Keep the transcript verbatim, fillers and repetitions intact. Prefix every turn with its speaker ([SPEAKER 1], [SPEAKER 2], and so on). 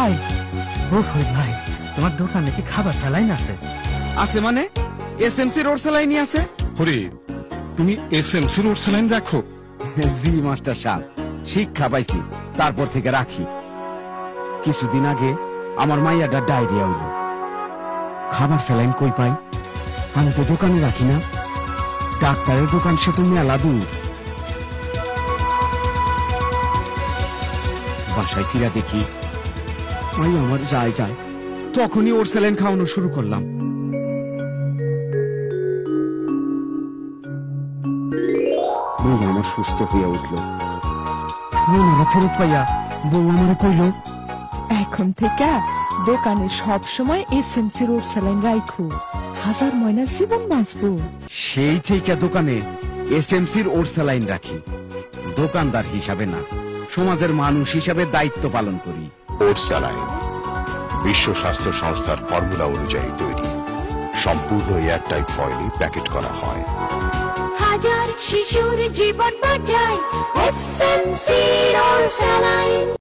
[SPEAKER 1] ভাই, ও ভাই, তোমার দোকানে কি খাবার স্যালাইন আছে?
[SPEAKER 2] আছে মানে এসএমসি রোড স্যালাইনই আছে।
[SPEAKER 3] হরি, তুমি এসএমসি রোড স্যালাইন রাখো?
[SPEAKER 2] জি মাস্টার সাহেব, শিক্ষা পাইছি, তারপর থেকে রাখি। কিছুদিন আগে আমার মাইয়াটা ডায়রিয়া হইল, খাবার স্যালাইন কই পাই? আমি তো দোকানে রাখি না, ডাক্তারের দোকান সে তো মেলা দূর। বাসায় ফিরা দেখি মাই আমার যায় যায়, তখনই ওর স্যালাইন খাওয়ানো শুরু করলাম। মাই আমার সুস্থ হইয়া উঠল। ময়নারা ফেরত পাইয়া বউ আমারে কইল,
[SPEAKER 4] এখন থেকে দোকানে সব সময় এসএমসি রোড স্যালাইন রাখো, হাজার ময়নার জীবন বাঁচবো।
[SPEAKER 2] সেই থেকে দোকানে এসএমসির ওর স্যালাইন রাখি, দোকানদার হিসাবে না, সমাজের মানুষ হিসাবে দায়িত্ব পালন করি।
[SPEAKER 5] ওট স্যালাইন বিশ্ব স্বাস্থ্য সংস্থার ফর্মুলা অনুযায়ী তৈরি, সম্পূর্ণ এয়ারটাইট ফয়েলে প্যাকেট করা হয়।
[SPEAKER 6] হাজার শিশুর জীবন বাঁচায় এসএমসি রোড স্যালাইন।